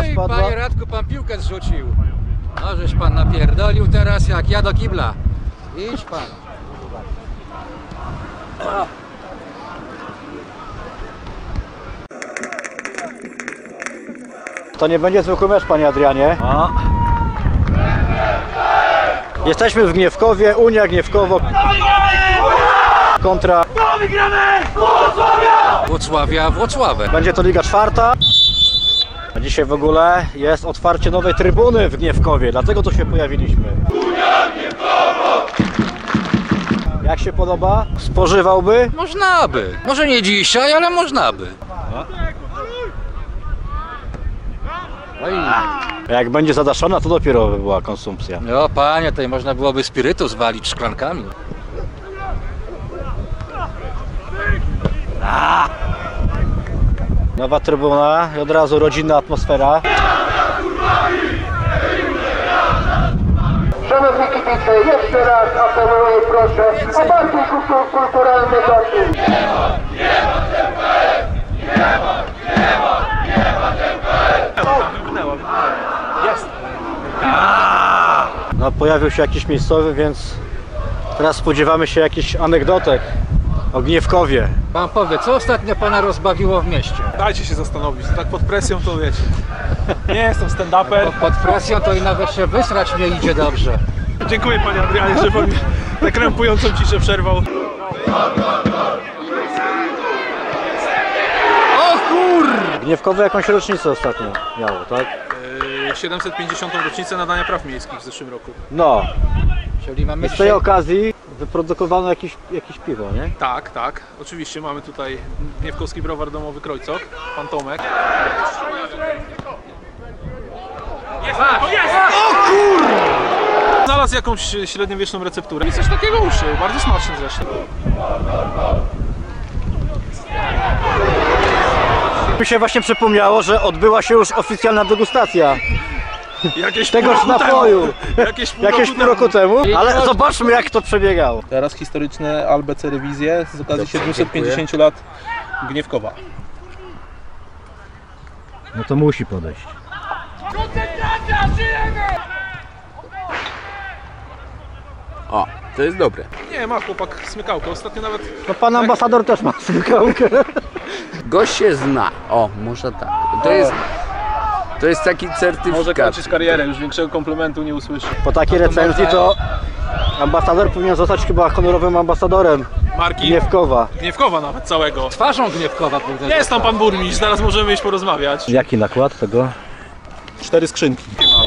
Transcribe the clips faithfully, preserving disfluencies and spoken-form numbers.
i spadła. panie Radku, pan piłkę zrzucił. No żeś pan napierdolił teraz jak ja do kibla. Idź pan. To nie będzie zwykły mecz, panie Adrianie. A. Jesteśmy w Gniewkowie, Unia Gniewkowo kontra Włocławia, Włocławek. Będzie to Liga Czwarta. A dzisiaj w ogóle jest otwarcie nowej trybuny w Gniewkowie, dlatego tu się pojawiliśmy. Jak się podoba? Spożywałby? Można by. Może nie dzisiaj, ale można by. No i... Jak będzie zadaszona, to dopiero by była konsumpcja. No panie, tutaj można byłoby spirytus walić szklankami. Nowa trybuna i od razu rodzinna atmosfera. Szanowni kibice, jeszcze raz apeluję, proszę o bardziej kultur, kulturalny doping. No, pojawił się jakiś miejscowy, więc teraz spodziewamy się jakichś anegdotek o Gniewkowie. Pan powie, co ostatnio pana rozbawiło w mieście? Dajcie się zastanowić, tak pod presją to wiecie. Nie jestem stand-uper. Pod, pod presją to i nawet się wysrać nie idzie dobrze. Dziękuję panie Adrianie, że pan mi tę krępującą ciszę przerwał. O kur... Gniewkowe jakąś rocznicę ostatnio miało, tak? Yy, siedemset pięćdziesiątą rocznicę nadania praw miejskich w zeszłym roku. No, Czyli mamy i z tej dzisiaj... okazji wyprodukowano jakieś, jakieś piwo, nie? Tak, tak. Oczywiście mamy tutaj Gniewkowski browar domowy Krojcok, pan Tomek. Jest! Jest! O kur... Znalazł jakąś średniowieczną recepturę i coś takiego uszył, bardzo smaczny zresztą. Mi się właśnie przypomniało, że odbyła się już oficjalna degustacja Jakieś tegoż pół roku napoju. temu. Jakieś pół Jakieś roku pół roku temu. temu, ale zobaczmy jak to przebiegało. Teraz historyczne Al B C rewizje z okazji siedmiuset pięćdziesięciu lat Gniewkowa. No to musi podejść. O, to jest dobre. Nie, ma chłopak smykałkę, ostatnio nawet... No pan ambasador też ma smykałkę. Gość się zna. O, może tak. To jest, to jest taki Może certyfikat. kończyć karierę, już większego komplementu nie usłyszy. Po takiej recenzji to ambasador powinien zostać chyba honorowym ambasadorem Marki Gniewkowa. Gniewkowa nawet całego. Twarzą Gniewkowa powinien Nie jest tam pan burmistrz, zaraz możemy iść porozmawiać. Jaki nakład tego? Cztery skrzynki.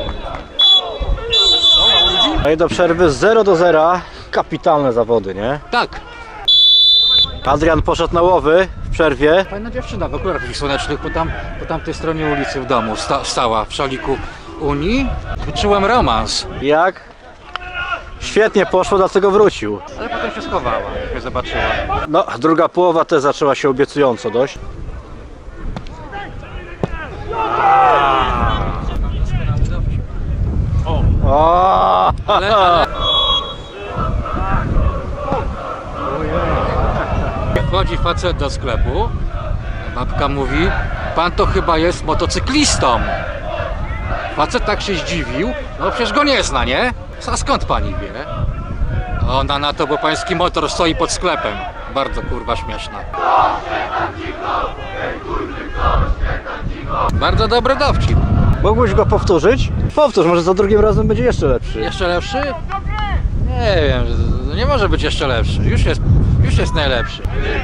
No i do przerwy zero do zera. Kapitalne zawody, nie? Tak. Adrian poszedł na łowy w przerwie. Fajna dziewczyna w okularach takich słonecznych po, tam, po tamtej stronie ulicy w domu sta, stała w szaliku Unii. Wyczułem romans, Jak? Świetnie poszło, dlatego wrócił. ale potem się schowała, jak mnie zobaczyła. No, druga połowa też zaczęła się obiecująco dość. O! Ale, ale... Wchodzi facet do sklepu, babka mówi, pan to chyba jest motocyklistą. Facet tak się zdziwił, no przecież go nie zna, nie? A skąd pani wie? Ona na to, bo pański motor stoi pod sklepem. Bardzo kurwa śmieszna. Bardzo dobry dowcip. Mógłbyś go powtórzyć? Powtórz, może za drugim razem będzie jeszcze lepszy. Jeszcze lepszy? Nie wiem, nie może być jeszcze lepszy. Już jest, już jest najlepszy.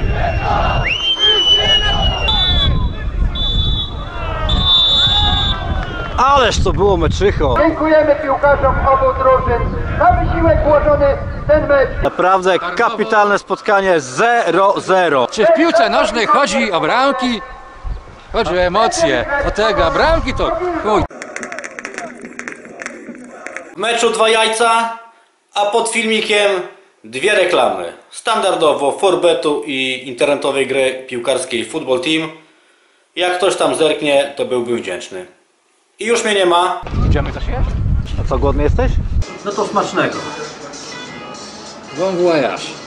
Ależ to było meczycho. Dziękujemy piłkarzom obu drużyn za wysiłek włożony w ten mecz. Naprawdę kapitalne spotkanie zero zero. Czy w piłce nożnej chodzi o bramki? Chodzi o emocje. O tego, a bramki to chuj. W meczu dwa jajca, a pod filmikiem dwie reklamy. Standardowo Forbetu i internetowej gry piłkarskiej Football Team. Jak ktoś tam zerknie, to byłbym wdzięczny. I już mnie nie ma. Idziemy coś jeść? A co, głodny jesteś? No to smacznego. Bon voyage.